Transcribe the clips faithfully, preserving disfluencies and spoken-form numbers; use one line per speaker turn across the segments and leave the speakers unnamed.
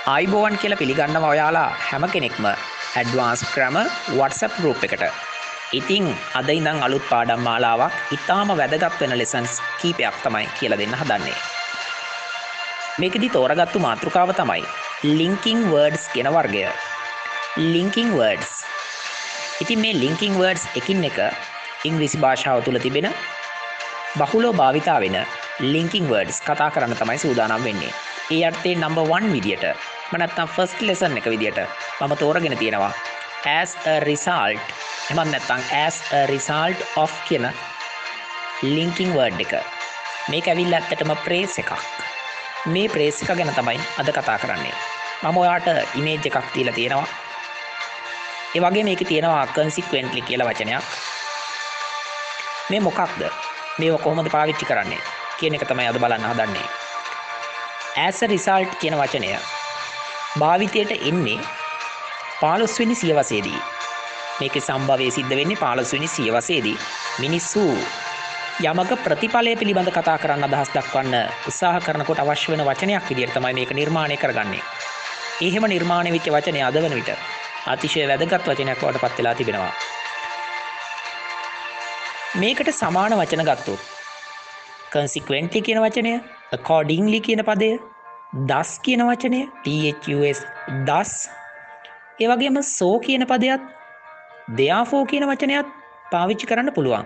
ආයිබෝවන් කියලා පිළිගන්නවා ඔයාලා හැම කෙනෙක්ම ඇඩ්වාන්ස් ග්‍රැමර් WhatsApp group එකට. ඉතින් අද ඉඳන් අලුත් පාඩම් මාලාවක් ඉතාම වැදගත් වෙන lessons කීපයක් තමයි කියලා දෙන්න හදන්නේ. මේකෙදි තෝරාගත්තු මාතෘකාව තමයි linking words කියන වර්ගය. linking words. ඉතින් මේ linking words එකින් එක ඉංග්‍රීසි භාෂාව තුල තිබෙන බහුලව භාවිතා වෙන linking words කතා කරන්න තමයි සූදානම් වෙන්නේ. ඒ අර්ථයේ number one විදියට මම නැත්තම් first lesson එක විදියට මම තෝරගෙන තියෙනවා as a result එහෙම නැත්තම් as a result of කියන linking word එක. මේක ඇවිල්ලා ඇත්තටම praise එකක්. මේ praise එක ගැන තමයි අද කතා කරන්නේ. මම ඔයාලට image එකක් දීලා තියෙනවා. ඒ වගේ මේකේ තියෙනවා consequently කියලා වචනයක්. මේ මොකක්ද? මේව කොහොමද පාවිච්චි කරන්නේ කියන එක තමයි අද බලන්න හදන්නේ. as a result කියන වචනය භාවිතයට එන්නේ පහළොස් වෙනි සියවසේදී. මේකේ සම්භවය සිද්ධ වෙන්නේ පහළොස් වෙනි සියවසේදී. මිනිස්සු යමක ප්‍රතිඵලය පිළිබඳ කතා කරන්න අදහස් දක්වන්න උත්සාහ කරනකොට අවශ්‍ය වෙන වචනයක් විදිහට තමයි මේක නිර්මාණය කරගන්නේ. ඒ හැම නිර්මාණය වෙච්ච වචනය අද වෙන විට අතිශය වැදගත් වචනයක් බවට පත් වෙලා තිබෙනවා. මේකට සමාන වචන ගත්තොත් consequently කියන වචනය, accordingly කියන පදය, thus කියන වචනය, thus thus, ඒ වගේම so කියන පදයක්, therefore කියන වචනයත් පාවිච්චි කරන්න පුළුවන්.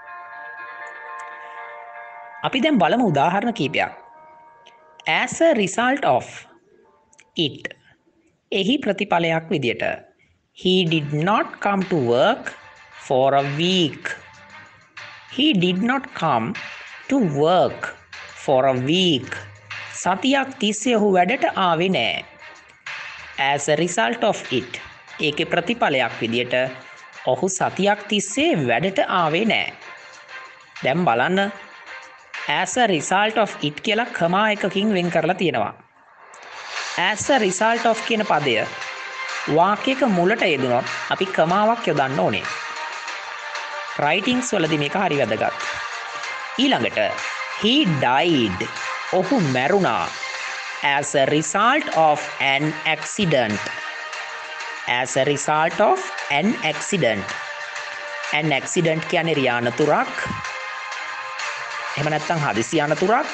අපි දැන් බලමු උදාහරණ කීපයක්. as a result of it එහි ප්‍රතිඵලයක් විදියට he did not come to work for a week. he did not come to work for a week. සතියක් තිස්සේ ඔහු වැඩට ආවේ නෑ. as a result of it ඒකේ ප්‍රතිඵලයක් විදියට ඔහු සතියක් තිස්සේ වැඩට ආවේ නෑ. දැන් බලන්න as a result of it කියලා කමා එකකින් වෙන් කරලා තියෙනවා. as a result of කියන පදය වාක්‍යයක මුලට යෙදුනොත් අපි කමාවක් යොදන්න ඕනේ. writings වලදී මේක හරි වැදගත්. ඊළඟට he died ඔහු මැරුණා as a result of an accident. as a result of an accident. an accident කියන්නේ රිය අනතුරක්. එහෙම නැත්නම් හදිසි අනතුරක්.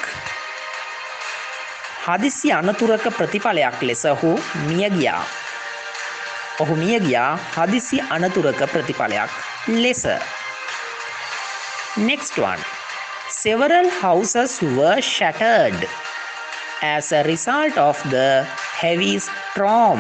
හදිසි අනතුරක ප්‍රතිඵලයක් ලෙස ඔහු මිය ගියා. ඔහු මිය ගියා හදිසි අනතුරක ප්‍රතිඵලයක් ලෙස. next one. Several houses were shattered as a result of the heavy storm.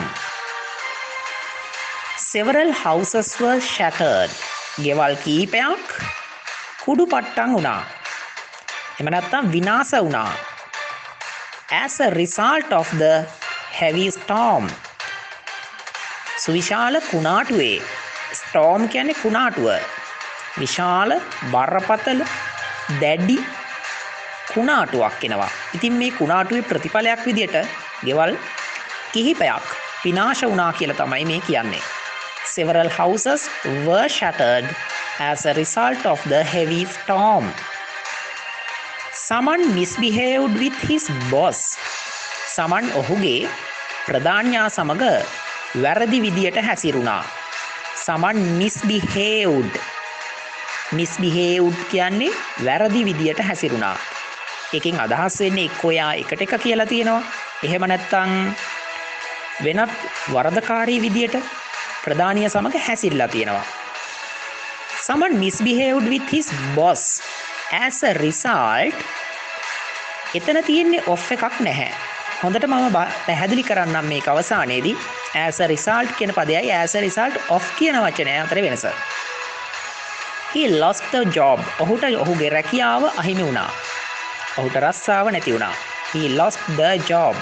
Several houses were shattered. ගෙවල් කීපයක් කුඩු පට්ටම් වුණා. එහෙම නැත්නම් විනාශ වුණා. as a result of the heavy storm. සුවිශාල කුණාටුවේ. storm කියන්නේ කුණාටුව. විශාල බරපතල දැඩි කුණාටුවක් එනවා. ඉතින් මේ කුණාටුවේ ප්‍රතිඵලයක් විදියට ගෙවල් කිහිපයක් විනාශ වුණා කියලා තමයි මේ කියන්නේ. Several houses were shattered as a result of the heavy storm. Someone misbehaved with his boss. Someone ඔහුගේ ප්‍රධානියා සමග වැරදි විදියට හැසිරුණා. Someone misbehaved. misbehaved කියන්නේ වැරදි විදියට හැසිරුණා. එකකින් අදහස් වෙන්නේ එක්ක ඔයා එකට එක කියලා තියෙනවා. එහෙම නැත්නම් වෙනත් වරදකාරී විදියට ප්‍රධානිය සමග හැසිරලා තියෙනවා. someone misbehaved with his boss as a result. එතන තියෙන්නේ off එකක් නැහැ. හොඳට මම පැහැදිලි කරන්නම් මේක අවසානයේදී as a result කියන පදයයි as a result of කියන වචනය අතර වෙනස. he lost the job. ඔහුට ඔහුගේ රැකියාව අහිමි වුණා. ඔහුට රස්සාව නැති වුණා. he lost the job.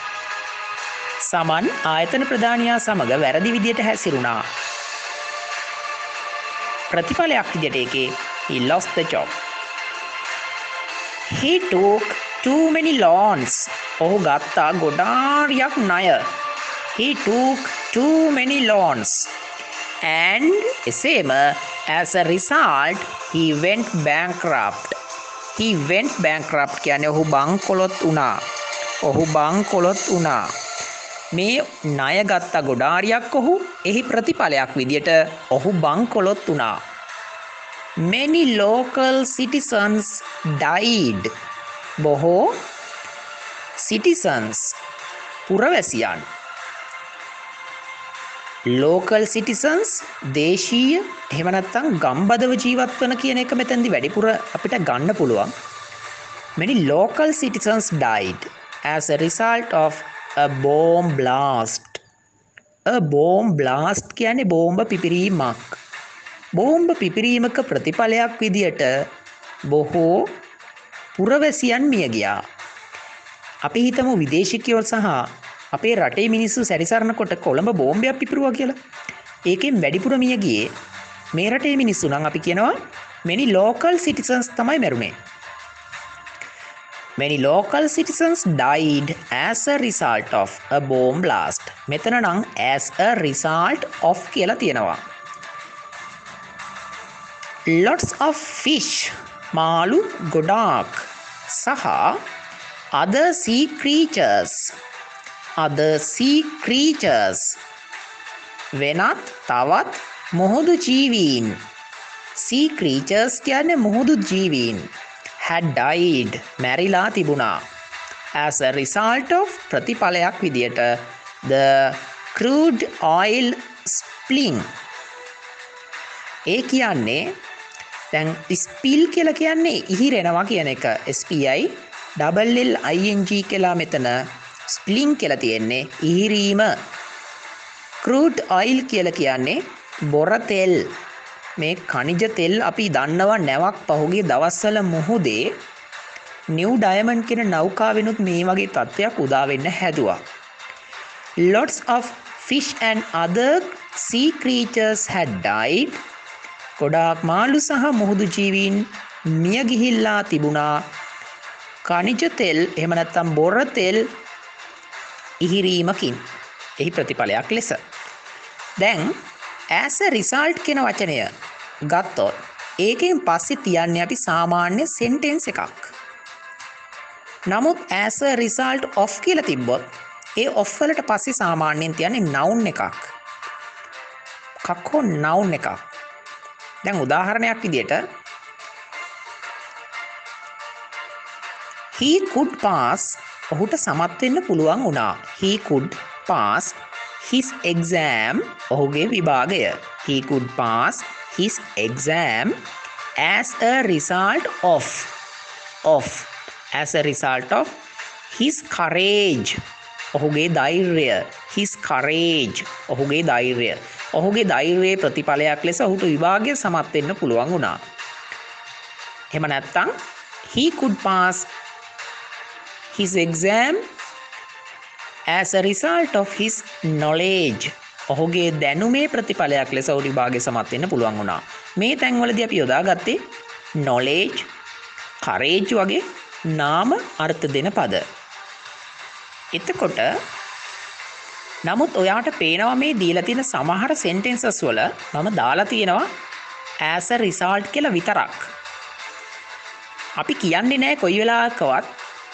සමන් ආයතන ප්‍රධානියා සමග වැරදි විදියට හැසිරුණා. ප්‍රතිඵලයක් විදියට ඒකේ he lost the job. he took too many loans. ඔහු ගත්තා ගොඩාරියක් ණය. he took too many loans. and එසේම as a result he went bankrupt. he went bankrupt කියන්නේ ඔහු බංකොලොත් වුණා. ඔහු බංකොලොත් වුණා. මේ ණය ගත්ත ගොඩාරියක් ඔහු එහි ප්‍රතිඵලයක් විදියට ඔහු බංකොලොත් වුණා. Many local citizens died. බොහෝ citizens පුරවැසියන් local citizens දේශීය එහෙම නැත්නම් ගම්බදව ජීවත් වන කියන එක මෙතෙන්දි වැඩිපුර අපිට ගන්න පුළුවන්. Many local citizens died as a result of a bomb blast. A bomb blast කියන්නේ බෝම්බ පිපිරීමක්. බෝම්බ පිපිරීමක ප්‍රතිඵලයක් විදියට බොහෝ පුරවැසියන් මිය ගියා. අපි හිතමු විදේශිකයෝ සහ අපේ රටේ මිනිස්සු සැරිසරනකොට කොළඹ බෝම්බයක් පිපිරුවා කියලා. ඒකෙන් වැඩිපුර මිය ගියේ මේ රටේ මිනිස්සු නම් අපි කියනවා many local citizens තමයි මැරුණේ. Many local citizens died as a result of a bomb blast. මෙතන නම් as a result of කියලා තියෙනවා. Lots of fish මාළු ගොඩාක් සහ other sea creatures other sea creatures වෙනත් තවත් මුහුදු ජීවීන් sea creatures කියන්නේ මුහුදු ජීවීන් had died මැරිලා තිබුණා as a result of ප්‍රතිඵලයක් විදියට the crude oil spilling. ඒ කියන්නේ දැන් ස්පිල් කියලා කියන්නේ ඉහිරෙනවා කියන එක. S P I double L I N G කියලා මෙතන ස්පිලින් කියලා තියෙන්නේ ඉහිරීම. crude oil කියලා කියන්නේ බොර තෙල්. මේ ඛනිජ තෙල් අපි දන්නවා නැවක් පහුගිය දවස්වල මුහුදේ නිව් ඩයමන්ඩ් කියන නෞකාවෙනුත් මේ වගේ තත්ත්වයක් උදා වෙන්න හැදුවා. Lots of fish and other sea creatures had died. ගොඩාක් මාළු සහ මුහුදු ජීවීන් මිය ගිහිල්ලා තිබුණා. ඛනිජ තෙල් එහෙම නැත්නම් බොර තෙල් ඉහිරීමකින්. එහි ප්‍රතිඵලයක් ලෙස. දැන් as a result කියන වචනය ගත්තොත් ඒකෙන් පස්සේ තියන්නේ අපි සාමාන්‍ය sentence එකක්. නමුත් as a result of කියලා තිබ්බොත් ඒ of වලට පස්සේ සාමාන්‍යයෙන් තියන්නේ noun එකක්. කක්කෝ noun එකක්. දැන් උදාහරණයක් විදියට he could pass ඔහුට සමත් වෙන්න පුළුවන් වුණා. he could pass his exam ඔහුගේ විභාගය. he could pass his exam as a result of of as a result of his courage ඔහුගේ ධෛර්යය. his courage ඔහුගේ ධෛර්යය. ඔහුගේ ධෛර්යයේ ප්‍රතිඵලයක් ලෙස ඔහුට විභාගය සමත් වෙන්න පුළුවන් වුණා. එහෙම නැත්නම් he could pass his exam as a result of his knowledge ඔහුගේ දැනුමේ ප්‍රතිඵලයක් ලෙස ඔහුට විභාගය සමත් වෙන්න පුළුවන් වුණා. මේ තැන්වලදී අපි යොදාගත්තේ knowledge, courage වගේ නාම අර්ථ දෙන පද. එතකොට නමුත් ඔයාට පේනවා මේ දීලා තියෙන සමහර sentences වල මම දාලා තියෙනවා as a result කියලා විතරක්. අපි කියන්නේ නැහැ කොයි වෙලාවකවත්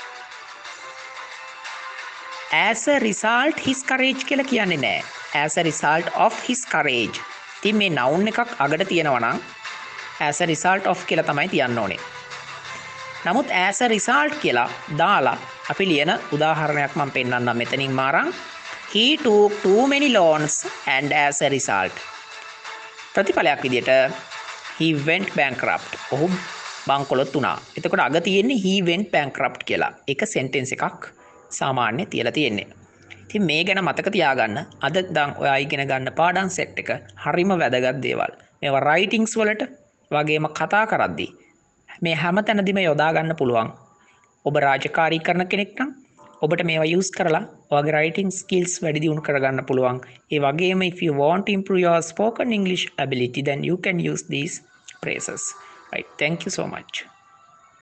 as a result his courage කියලා කියන්නේ නැහැ. as a result of his courage. ඉතින් මේ noun එකක් අගට තියෙනවා නම් as a result of කියලා තමයි තියන්න ඕනේ. නමුත් as a result කියලා දාලා අපි ලියන උදාහරණයක් මම පෙන්නන්නම් මෙතනින් මාරන්. he took too many loans and as a result ප්‍රතිඵලයක් විදියට he went bankrupt. ඔහු බංකොලොත් වුණා. එතකොට අග තියෙන්නේ he went bankrupt කියලා. ඒක sentence එකක් සාමාන්‍ය තියලා තියෙන්නේ. ඉතින් මේ ගැන මතක තියාගන්න. අද දැන් ඔයා ඉගෙන ගන්න පාඩම් සෙට් එක හරිම වැදගත් දේවල්. මේවා writings වලට වගේම කතා කරද්දී මේ හැම තැනදීම යොදා ගන්න පුළුවන්. ඔබ රාජකාරී කරන කෙනෙක් නම් ඔබට මේවා use කරලා ඔයාගේ writing skills වැඩි දියුණු කරගන්න පුළුවන්. ඒ වගේම if you want to improve your spoken English ability then you can use these phrases. Right. Thank you so much.